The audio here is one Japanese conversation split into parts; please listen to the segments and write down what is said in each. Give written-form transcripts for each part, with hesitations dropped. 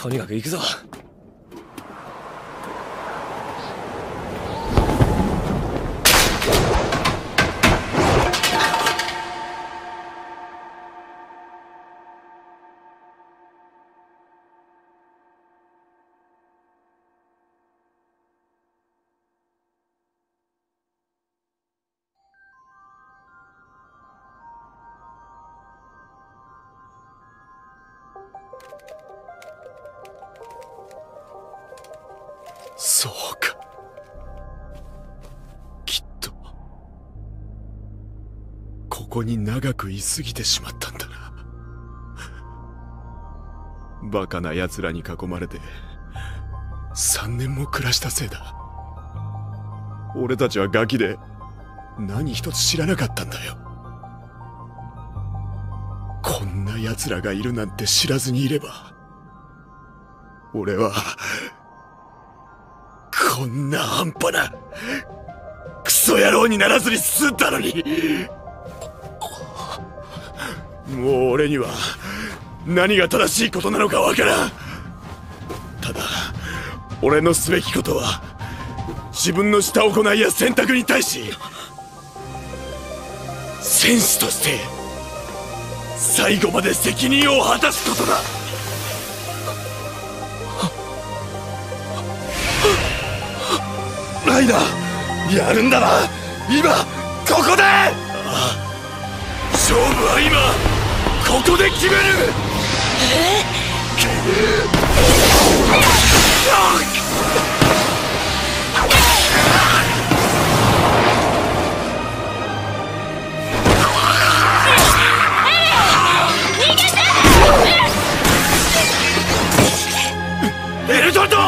とにかく行くぞ。 そうか。きっとここに長く居すぎてしまったんだな。バカな奴らに囲まれて3年も暮らしたせいだ。俺たちはガキで何一つ知らなかったんだよ。こんな奴らがいるなんて知らずにいれば、俺はこんな半端なクソ野郎にならずに済んだのに。もう俺には何が正しいことなのかわからん。ただ俺のすべきことは自分のした行いや選択に対し戦士として最後まで責任を果たすことだ。ライダー、やるんだな、今ここで。ああ、勝負は今ここで決める。ベルトルト！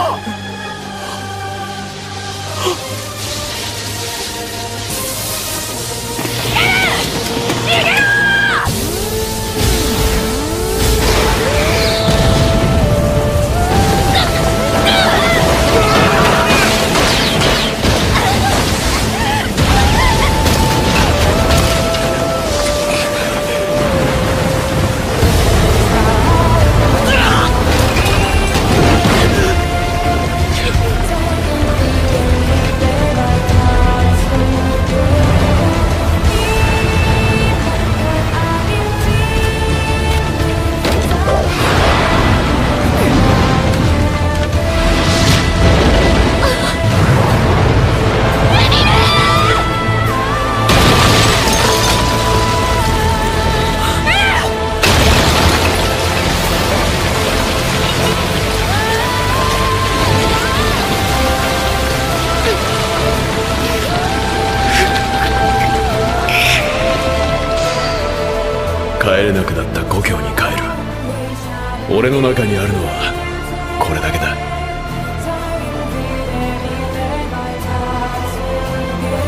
帰れなくなった故郷に帰る。俺の中にあるのはこれだけだ。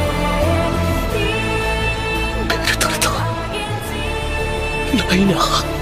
ベルトルト、ライナー。